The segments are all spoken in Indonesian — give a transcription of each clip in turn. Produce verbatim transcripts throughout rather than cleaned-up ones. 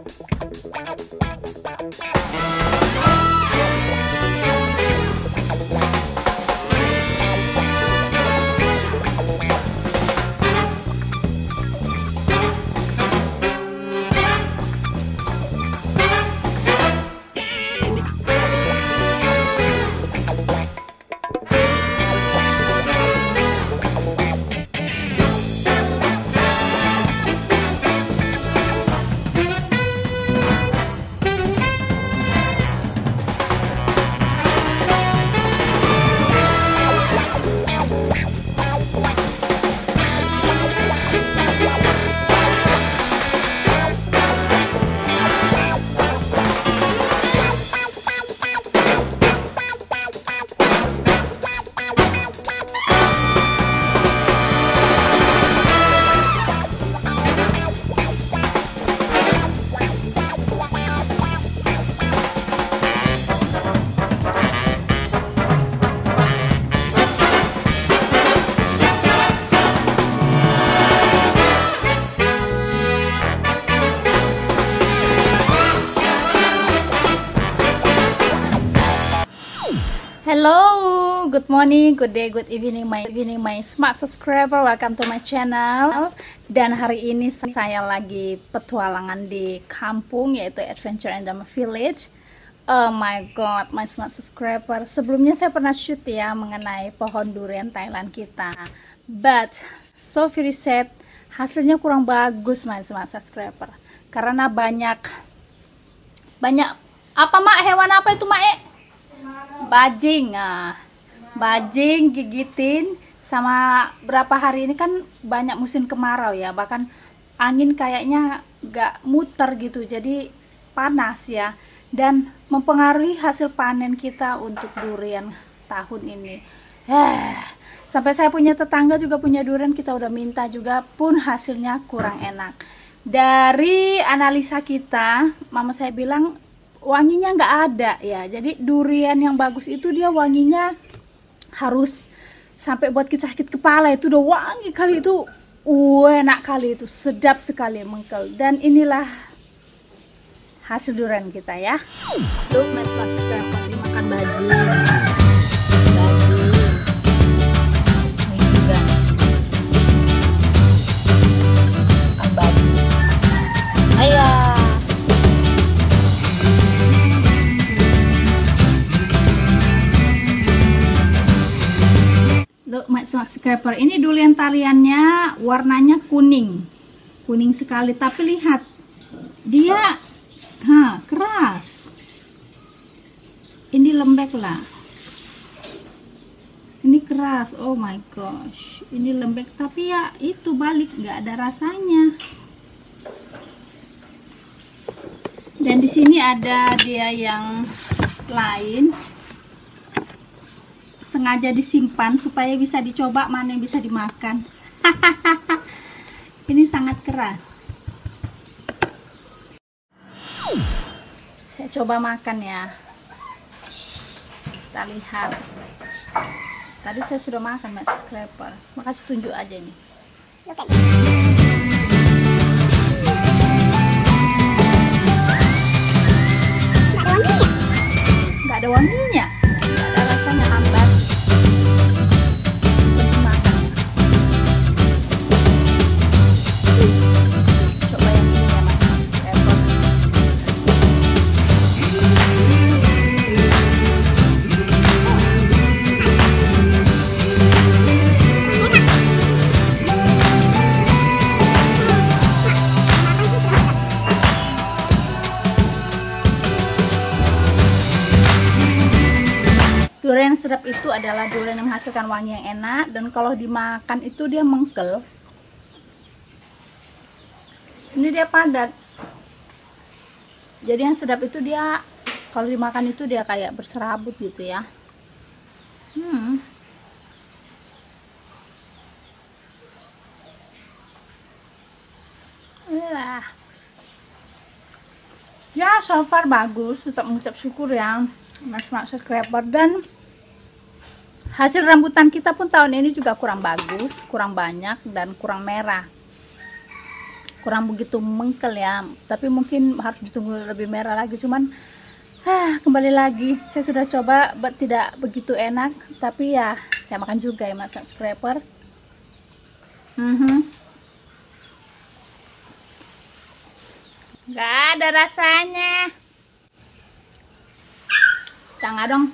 Hello, good morning, good day, good evening, my evening, my smart subscriber. Welcome to my channel. Dan hari ini saya lagi petualangan di kampung, yaitu Adventure in the Village. Oh my god, my smart subscriber. Sebelumnya saya pernah shoot ya mengenai pohon durian Thailand kita, but so very sad, hasilnya kurang bagus, my smart subscriber. Karena banyak banyak apa mak, hewan apa itu mak? Eh? Bajing, nah, bajing gigitin. Sama berapa hari ini kan banyak musim kemarau ya, bahkan angin kayaknya gak muter gitu, jadi panas ya, dan mempengaruhi hasil panen kita untuk durian tahun ini. Eh, sampai saya punya tetangga juga punya durian, kita udah minta juga, pun hasilnya kurang enak. Dari analisa kita, mama saya bilang wanginya nggak ada ya, jadi durian yang bagus itu dia wanginya harus sampai buat kita sakit kepala, itu udah wangi kali itu, uh, enak kali itu, sedap sekali, mengkel. Dan inilah hasil durian kita ya. Tuh mas mas pasti makan bajing, bajing ini juga makan bajing, ayah. Subscriber, ini durian taliannya warnanya kuning, kuning sekali, tapi lihat dia, ha, keras. Ini lembek lah, ini keras. Oh my gosh, ini lembek, tapi ya itu balik, nggak ada rasanya. Dan di sini ada dia yang lain, sengaja disimpan supaya bisa dicoba mana yang bisa dimakan. Ini sangat keras. Saya coba makan ya. Kita lihat. Tadi saya sudah makan, mas subscriber. Makasih, tunjuk aja nih. Nggak ada wanginya. Nggak ada rasanya, hambar. Durian sedap itu adalah durian yang menghasilkan wangi yang enak, dan kalau dimakan itu dia mengkel. Ini dia padat. Jadi yang sedap itu dia kalau dimakan itu dia kayak berserabut gitu ya. Hmm. Lah. Ya, so far bagus, tetap mengucap syukur ya mas mas subscriber. Dan hasil rambutan kita pun tahun ini juga kurang bagus, kurang banyak, dan kurang merah. kurang begitu mengkel ya, tapi mungkin harus ditunggu lebih merah lagi. Cuman ah, kembali lagi saya sudah coba, tidak begitu enak, tapi ya saya makan juga ya mas subscriber. Mhm. Gak ada rasanya. Tangga dong.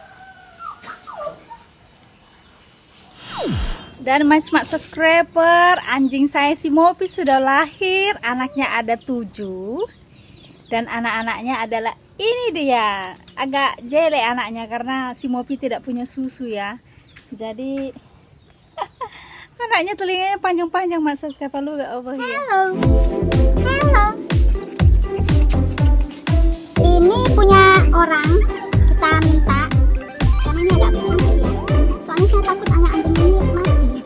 Dan my smart subscriber, anjing saya si Mopi sudah lahir. Anaknya ada tujuh. Dan anak-anaknya adalah ini dia. Agak jele anaknya karena si Mopi tidak punya susu ya. Jadi anaknya telinganya panjang-panjang mas subscriber, lu gak over here. Halo. Halo. Ini punya orang, kita minta. Karena ini agak cantik ya. Soalnya saya takut anak anjing ini mati.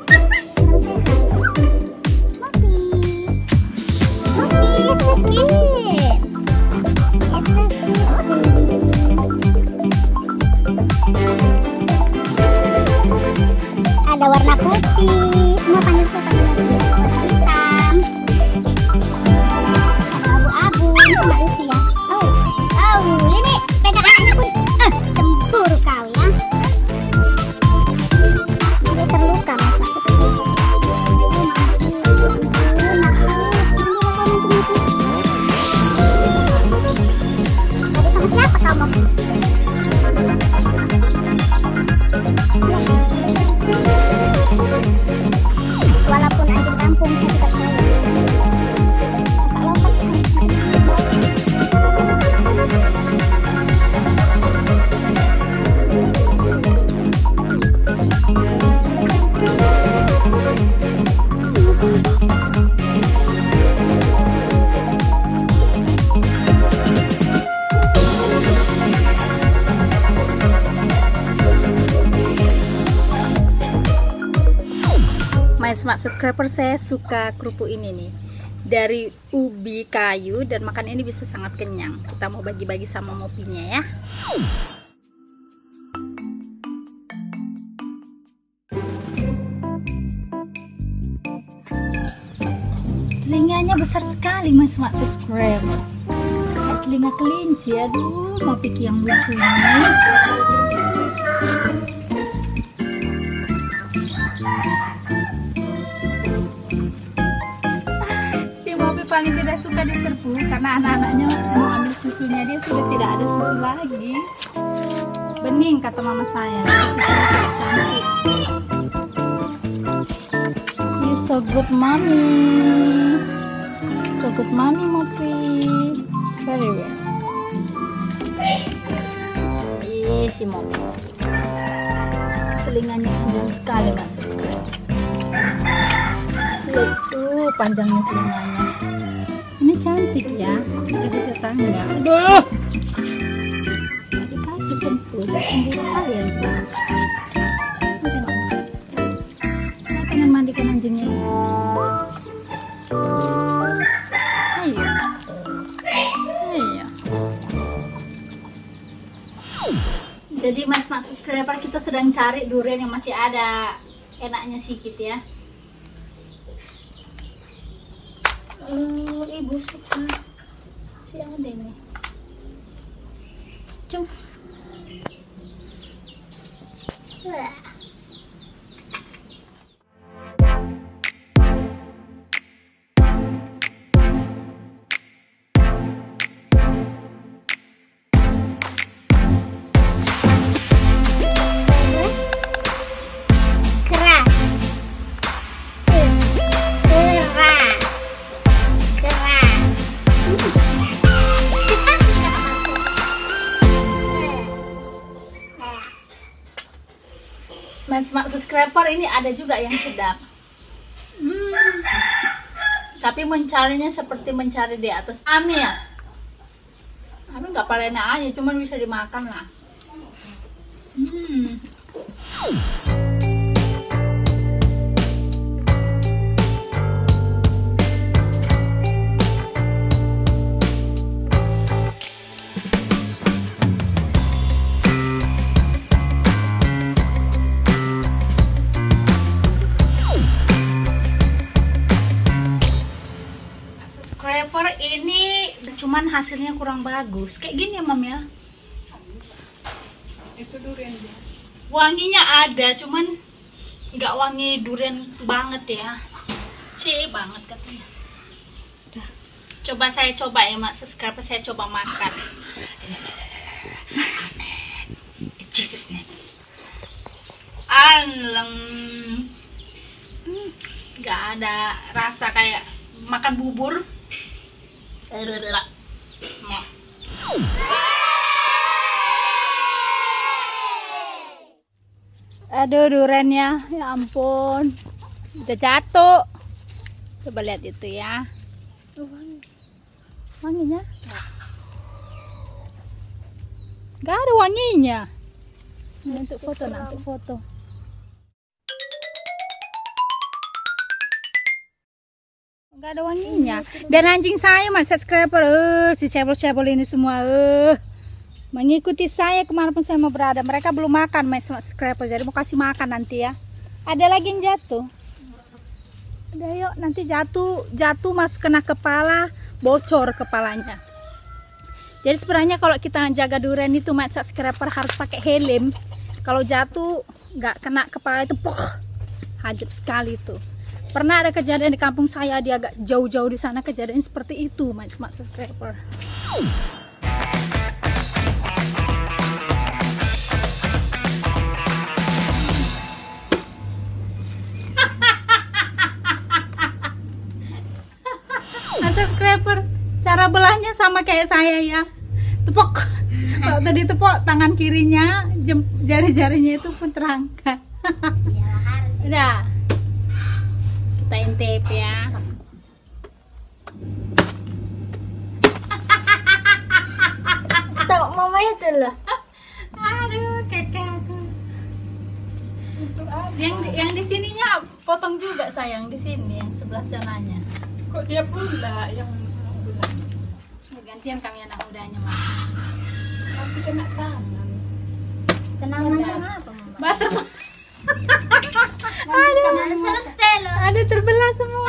Ada warna putih, semua panggil saya panggil warna hitam, ada abu-abu, ini nggak lucu ya. Oh, oh, ini pegang anaknya pun, eh, cemburu kau ya. Dia terluka mas, mas Tadi sama siapa kamu? Walaupun anjing kampung saya tetap sayang. My smart subscriber, saya suka kerupuk ini nih, dari ubi kayu, dan makan ini bisa sangat kenyang. Kita mau bagi-bagi sama Mopinya ya. Telinganya besar sekali my smart subscriber, kayak telinga kelinci. Aduh, Mopi yang lucu ini. Paling tidak suka diserbu karena anak-anaknya mau ambil susunya, dia sudah tidak ada susu lagi. Bening kata mama saya, susunya tidak cantik. She's so good mommy, so good mommy Mopi, very well. Ih si Mopi, telinganya panjang sekali mas subscriber. Lihat tuh panjangnya telinganya. Ini cantik ya, jadi tetangga. Aduh, dikasih sentuh, cemburu kalian sih. Saya pengen mandikan anjingnya. Ayo, ayo. Jadi mas mas subscriber, kita sedang cari durian yang masih ada enaknya sedikit ya. Uh, ibu suka si ada nih. Cung. Wah. Smart subscriber, ini ada juga yang sedap. Hmm. Tapi mencarinya seperti mencari di atas ami ya. Tapi nggak paling enak aja, cuman bisa dimakan lah. Hmm. subscriber, ini cuman hasilnya kurang bagus. Kayak gini ya, Mam ya. Itu durian dia. Wanginya ada, cuman nggak wangi durian banget ya. C banget katanya. Udah. Coba saya coba ya, Mak subscriber, saya coba makan. Amin. Jesus name. Alem. Nggak ada rasa kayak makan bubur. Aduh, duriannya, ya ampun, udah jatuh. Coba lihat itu ya. Wanginya nggak ada wanginya. Ini untuk foto, nah, untuk foto. Nggak ada wanginya. Dan anjing saya, Mas subscriber, uh, si cebol-cebol ini semua uh, mengikuti saya kemanapun saya mau berada. Mereka belum makan, Mas subscriber, jadi mau kasih makan nanti ya. Ada lagi yang jatuh. Udah yuk, nanti jatuh, jatuh masuk kena kepala, bocor kepalanya. Jadi sebenarnya kalau kita jaga durian itu, Mas subscriber, harus pakai helm. Kalau jatuh nggak kena kepala itu, poh, hajab sekali tuh. Pernah ada kejadian di kampung saya, dia agak jauh-jauh di sana, kejadian seperti itu, my smart subscriber. Nah, subscriber, cara belahnya sama kayak saya ya. Tepok. Waktu ditepok tangan kirinya, jari-jarinya itu pun terangkat. Udah. Kita intip ya. Tahu mama itu loh. Aduh, kakek aku. Yang yang di sininya potong juga sayang, di sini yang sebelah sananya. Kok dia pula yang bulan? Gantian kami anak mudanya, Mas. Tapi kena tangan. Tenang sama apa mama? Bater. Aduh, selesai loh. Aduh, terbelah semua.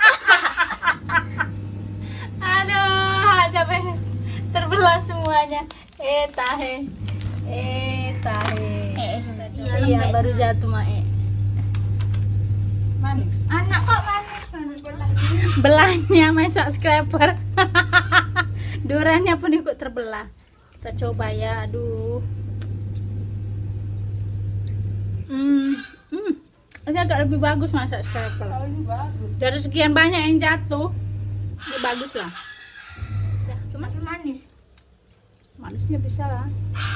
Aduh, capek. Terbelah semuanya. Eh, tahe. Eh, tahe. Eh, iya, baru jatuh, Mae. Manis. Anak kok manis manis Belahnya, my subscriber. Duriannya pun ikut terbelah. Kita coba ya, aduh. Hmm, hmm. Ini agak lebih bagus, Mas subscriber. Oh, ini bagus. Dari sekian banyak yang jatuh, ini bagus lah. Ya, cuma tapi manis. manisnya bisa lah.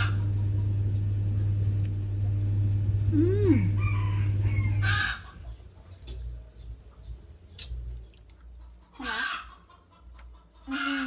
Hmm. Enak. Hmm.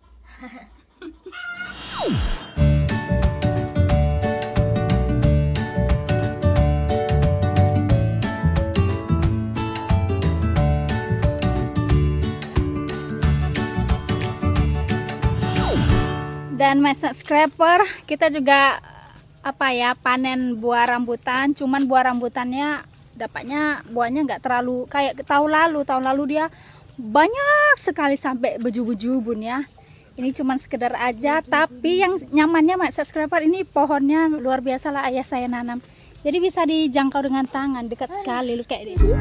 Dan my subscriber, kita juga apa ya, panen buah rambutan. Cuman buah rambutannya dapatnya buahnya nggak terlalu kayak tahun lalu. Tahun lalu dia banyak sekali sampai beju-beju, Bun ya. Ini cuman sekedar aja, tapi yang nyamannya my subscriber, ini pohonnya luar biasa lah, ayah saya nanam. Jadi bisa dijangkau dengan tangan, dekat sekali lu kayak ini.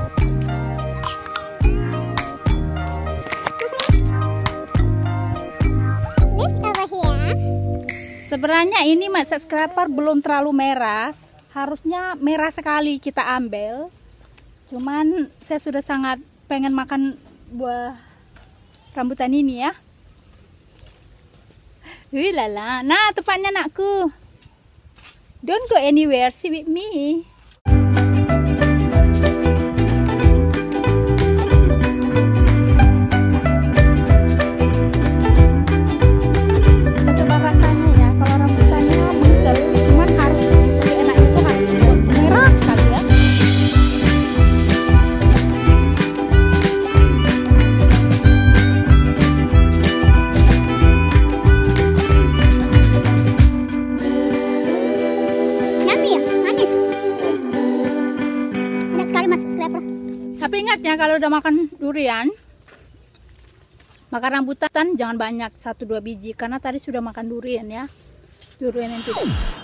Sebenarnya ini my subscriber belum terlalu merah, harusnya merah sekali kita ambil. Cuman saya sudah sangat pengen makan buah rambutan ini ya. Wih lala, nah tepatnya anakku. Don't go anywhere, stay with me. Enak sekali mas subscriber. Tapi ingat ya, kalau udah makan durian, Makan rambutan jangan banyak, satu dua biji karena tadi sudah makan durian ya. Durian yang tidak